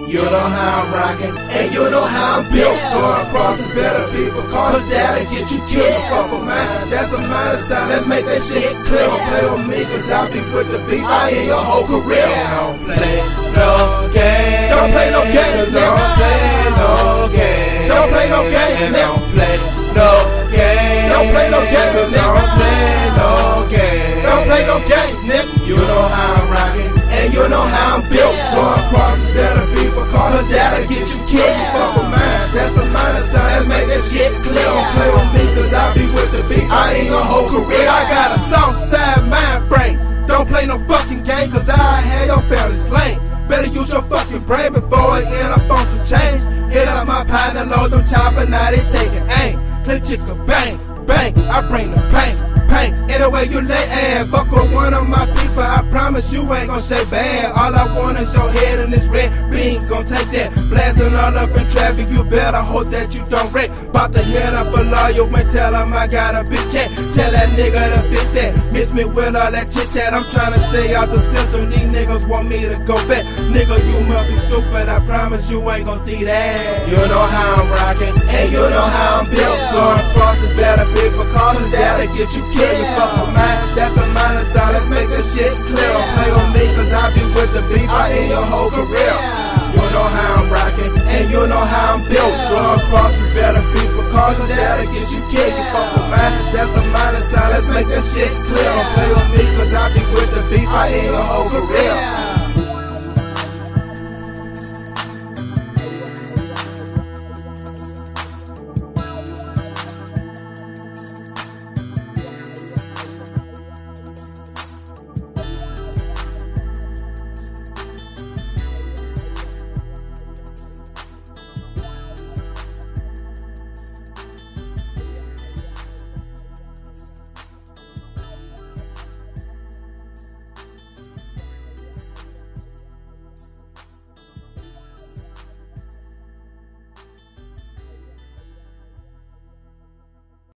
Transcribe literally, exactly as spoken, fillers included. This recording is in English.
You know how I'm rockin', and you know how I'm built. Going across the better people, cause that'll get you killed. Fuck with mine, that's a minor sign, let's make that shit clear. Don't play with me, cause I'll be with the beat, I ain't your whole career. Don't play no games. Don't play no games, don't play no games. Don't play no games, don't play no games. Don't play no games, don't play no games. Don't play no games, nigga. You know how I'm rockin', and you know how I'm built. Going across the better people, cause that'll get you killed. You fuck with mine, that's a minor sign, let's make that shit clear. Don't play with me, cause I'll be with the beat, I ain't your whole career. I got a soft side mind frame. Don't play no fucking game, cause I had your family slain. Better use your fucking brain before it end up on some change. Hit up my partner, load them chopper, now they taking aim. Click chicka bang, bang, I bring the pain, pain. Anyway you lay ass, fuck with one of my people, I promise you ain't gon' shake bad. All I want is your head in this red beans, gon' take that. Blasting all up in traffic, you better hope that you don't wreck. Bout to hit up a lawyer and tell him I got a big check. Tell that nigga to fix that, miss me with all that chit chat. I'm tryna stay out the system, these niggas want me to go back. Nigga, you must be stupid, I promise you ain't gon' see that. You know how I'm rockin', and you know how I'm built. Going across the better people, cause that'll get you killed. You fuck with mine, that's a minor sign, let's make this shit clear. Don't play with me, cause I be with the beef, I ain't your whole career. You know how I'm rockin', and you know how I'm built. Going across the better people, cause that'll get you killed. You fuck with mine, that's a minor sign, let's make that shit clear. Don't play with me, cause I be with the beef, I ain't your whole career.